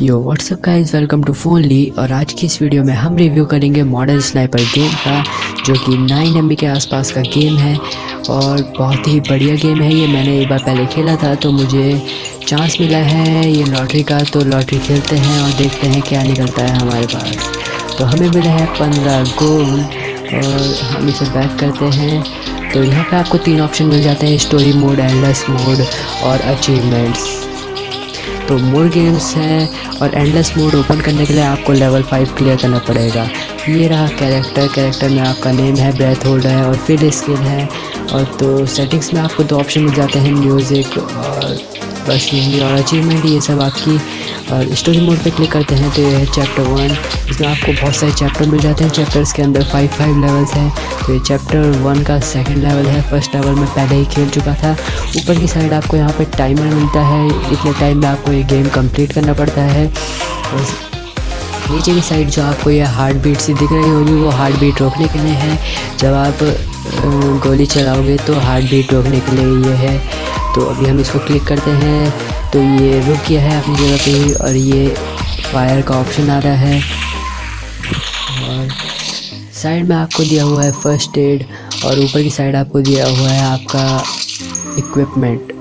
Yo WhatsApp guys, welcome to Phonely. और आज की इस वीडियो में हम रिव्यू करेंगे मॉडर्न स्नाइपर गेम का, जो कि 9 MB के आसपास का गेम है और बहुत ही बढ़िया गेम है। ये मैंने एक बार पहले खेला था तो मुझे चांस मिला है ये लॉटरी का, तो लॉटरी खेलते हैं और देखते हैं क्या निकलता है हमारे पास। तो हमें मिला है 15 गोल्ड और हम इसे बैक करते हैं। तो यहाँ पे आपको 3 ऑप्शन मिल जाते हैं, स्टोरी मोड, एंडलेस मोड और अचीवमेंट्स। तो मोर गेम्स हैं और एंडलेस मोड ओपन करने के लिए आपको लेवल 5 क्लियर करना पड़ेगा। ये रहा कैरेक्टर में आपका नेम है, ब्रेथ होल्ड है और फील्ड स्किल है। और तो सेटिंग्स में आपको 2 ऑप्शन मिल जाते हैं, म्यूज़िक और बस यही। और अचीवमेंट ये सब आपकी। और स्टोरी मोड पे क्लिक करते हैं तो ये है चैप्टर 1। इसमें आपको बहुत सारे चैप्टर मिल जाते हैं। चैप्टर्स के अंदर 5 लेवल्स हैं। तो ये चैप्टर 1 का सेकंड लेवल है। फर्स्ट लेवल में पहले ही खेल चुका था। ऊपर की साइड आपको यहाँ पे टाइमर मिलता है, इतने टाइम में आपको ये गेम कंप्लीट करना पड़ता है। और नीचे की साइड जो आपको ये हार्ट बीट सी दिख रही होगी, वो हार्ट बीट रोकने के लिए है। जब आप गोली चलाओगे तो हार्ट बीट रोकने के लिए ये है। तो अभी हम इसको क्लिक करते हैं तो ये रुक गया है अपनी जगह पे ही। और ये फायर का ऑप्शन आ रहा है और साइड में आपको दिया हुआ है फर्स्ट एड और ऊपर की साइड आपको दिया हुआ है आपका इक्विपमेंट।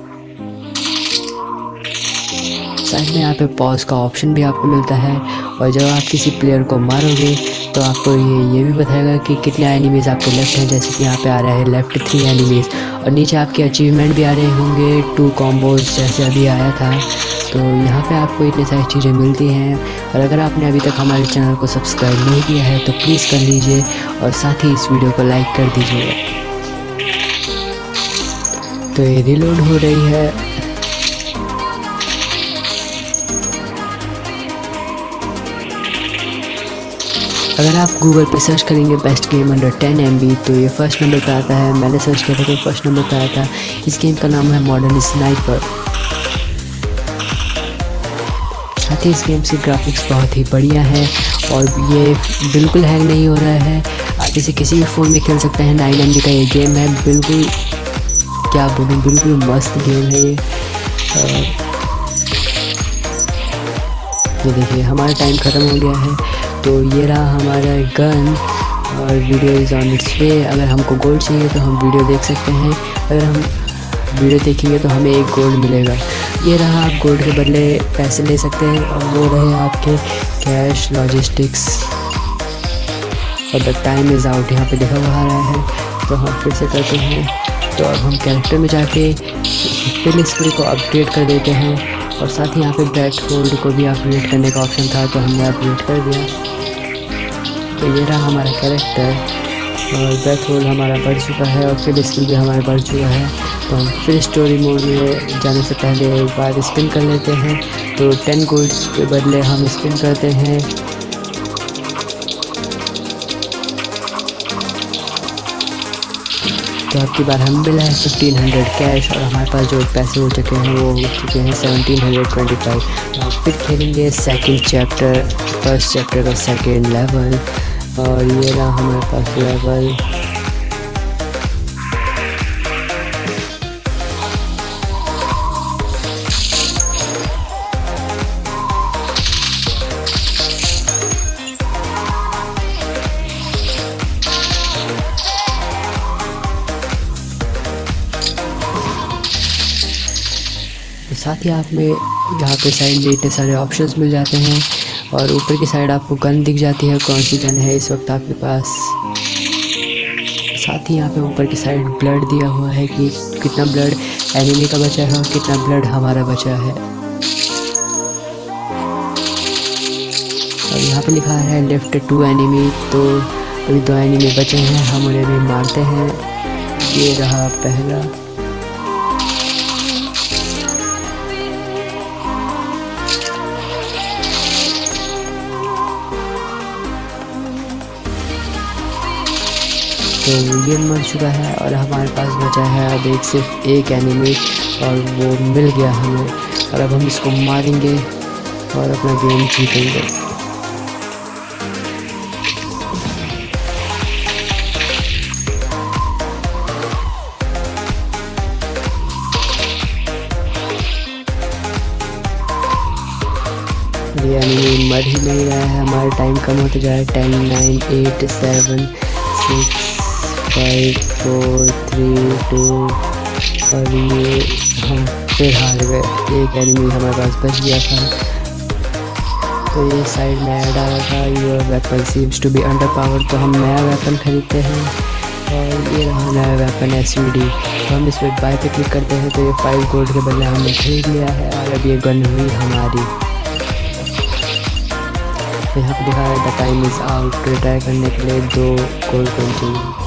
साइड में यहाँ पे पॉज का ऑप्शन भी आपको मिलता है। और जब आप किसी प्लेयर को मारोगे तो आपको ये भी बताएगा कि कितने एनिमीज़ आपके लेफ्ट हैं। जैसे कि यहाँ पे आ रहा है लेफ्ट 3 एनिमीज़। और नीचे आपके अचीवमेंट भी आ रहे होंगे, 2 कॉम्बोज जैसे अभी आया था। तो यहाँ पे आपको इतनी सारी चीज़ें मिलती हैं। और अगर आपने अभी तक हमारे चैनल को सब्सक्राइब नहीं किया है तो प्लीज़ कर लीजिए और साथ ही इस वीडियो को लाइक कर दीजिए। तो ये रिलोड हो रही है। अगर आप गूगल पे सर्च करेंगे बेस्ट गेम अंडर 10 MB तो ये फर्स्ट नंबर पर आता है। मैंने सर्च किया था तो फर्स्ट नंबर पर आया था। इस गेम का नाम है मॉडर्न स्नाइपर। साथ ही इस गेम से ग्राफिक्स बहुत ही बढ़िया है और ये बिल्कुल हैंग नहीं हो रहा है। आप इसे किसी भी फ़ोन में खेल सकते हैं। 9 MB का ये गेम है। बिल्कुल क्या बोलूँ, बिल्कुल मस्त गेम है ये। ये देखिए हमारा टाइम ख़त्म हो गया है। तो ये रहा हमारा गन और video is on its way. अगर हमको गोल्ड चाहिए तो हम वीडियो देख सकते हैं। अगर हम वीडियो देखेंगे तो हमें 1 गोल्ड मिलेगा। ये रहा, आप गोल्ड के बदले पैसे ले सकते हैं और वो रहे आपके कैश, लॉजिस्टिक्स। और द टाइम इज़ आउट यहाँ पे लिखा हुआ आ रहा है। तो हम फिर से करते हैं। तो अब हम कैरेक्टर में जाके फील्ड स्किल को अपडेट कर देते हैं। और साथ ही यहाँ पे ब्रेथ होल्ड को भी अपडेट करने का ऑप्शन था तो हमने अपडेट कर दिया। तो ये रहा हमारा कैरेक्टर और ब्रेथ होल्ड हमारा बढ़ चुका है और फिर स्किल भी हमारा बढ़ चुका है। तो हम फिर स्टोरी मोड में जाने से पहले एक बार स्पिन कर लेते हैं। तो 10 गोल्ड के बदले हम स्पिन करते हैं। तो आपकी बार हमें मिला है 1500 कैश और हमारे पास जो पैसे हो चुके हैं वो हो चुके हैं 1725। तो फिर खेलेंगे सेकंड चैप्टर, फर्स्ट चैप्टर का सेकंड लेवल। और ये रहा हमारे पास लेवल। साथ ही आप में यहाँ पे साइड में इतने सारे ऑप्शंस मिल जाते हैं और ऊपर की साइड आपको गन दिख जाती है, कौन सी गन है इस वक्त आपके पास। साथ ही यहाँ पे ऊपर की साइड ब्लड दिया हुआ है कि कितना ब्लड एनिमी का बचा है और कितना ब्लड हमारा बचा है। और यहाँ पे लिखा है लेफ्ट 2 एनिमी। तो अभी 2 एनिमी बचे हैं, हम उन्हें भी मारते हैं। ये रहा पहला। तो ये मर चुका है और हमारे पास बचा है अब सिर्फ एक एनिमी और वो मिल गया हमें। और अब हम इसको मारेंगे और अपना गेम जीतेंगे। एनिमी मर ही नहीं रहा है। हमारा टाइम कम होता जा रहा है। 10 9 8 7 6 5 4 3 2 और ये हम फिर हार गए। एक एनिमी हमारे पास बच गया था। तो ये साइड में ऐड आया था, your weapon seems to be under power. तो हम नया वेपन खरीदते हैं और ये रहा नया वेपन SVD। तो हम इस पर बाय पे क्लिक करते हैं तो ये 5 गोल्ड के बदले हमने खरीद लिया है और अब ये गन हुई हमारी। तो यहाँ पर दिखा रहा है the time is out. Retire करने के लिए 2 गोल्ड कॉइन चाहिए।